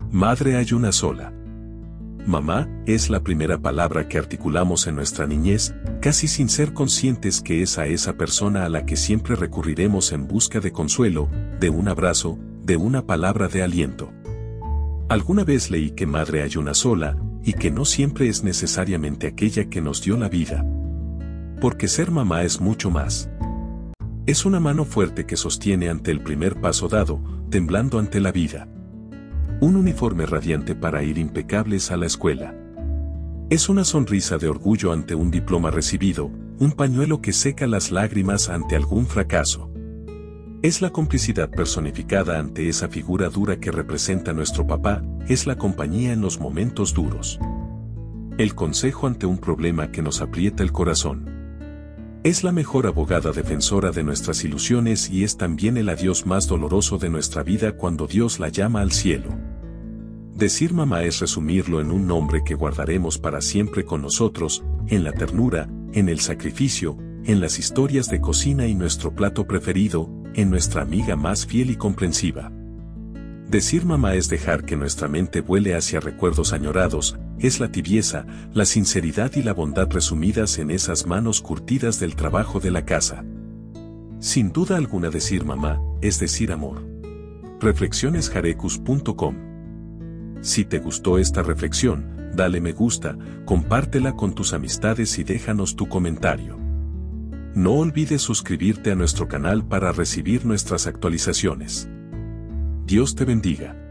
Madre hay una sola. Mamá es la primera palabra que articulamos en nuestra niñez, casi sin ser conscientes que es a esa persona a la que siempre recurriremos en busca de consuelo, de un abrazo, de una palabra de aliento. Alguna vez leí que madre hay una sola, y que no siempre es necesariamente aquella que nos dio la vida. Porque ser mamá es mucho más. Es una mano fuerte que sostiene ante el primer paso dado, temblando ante la vida. Un uniforme radiante para ir impecables a la escuela. Es una sonrisa de orgullo ante un diploma recibido, un pañuelo que seca las lágrimas ante algún fracaso. Es la complicidad personificada ante esa figura dura que representa nuestro papá, es la compañía en los momentos duros. El consejo ante un problema que nos aprieta el corazón. Es la mejor abogada defensora de nuestras ilusiones y es también el adiós más doloroso de nuestra vida cuando Dios la llama al cielo. Decir mamá es resumirlo en un nombre que guardaremos para siempre con nosotros, en la ternura, en el sacrificio, en las historias de cocina y nuestro plato preferido, en nuestra amiga más fiel y comprensiva. Decir mamá es dejar que nuestra mente vuele hacia recuerdos añorados, es la tibieza, la sinceridad y la bondad resumidas en esas manos curtidas del trabajo de la casa. Sin duda alguna decir mamá, es decir amor. Reflexionesjarecus.com. Si te gustó esta reflexión, dale me gusta, compártela con tus amistades y déjanos tu comentario. No olvides suscribirte a nuestro canal para recibir nuestras actualizaciones. Dios te bendiga.